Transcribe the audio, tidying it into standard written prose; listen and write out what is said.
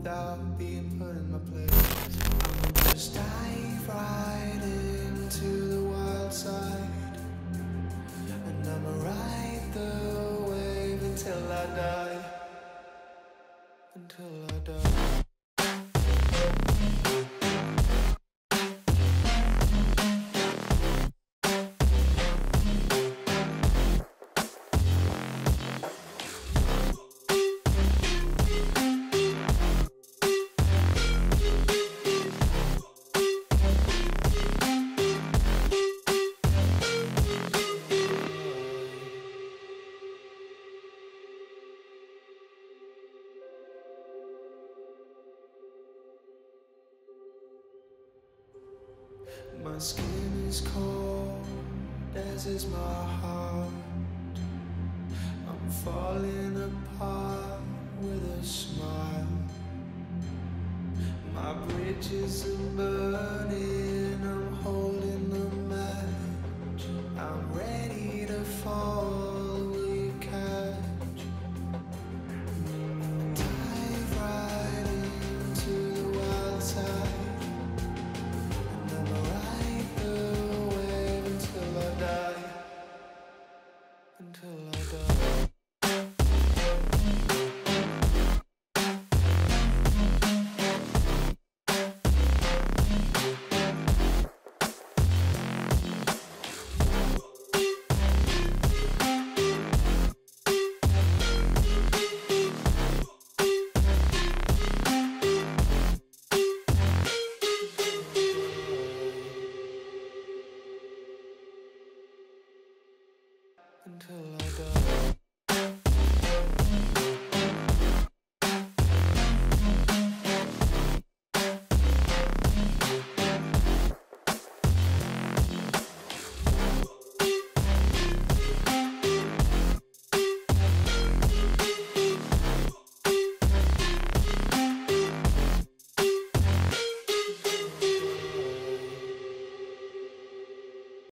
without being put in my place. I'ma just dive right into the wild side, and I'ma ride the wave until I die. Until I die. My skin is cold, as is my heart. I'm falling apart with a smile. My bridges are burning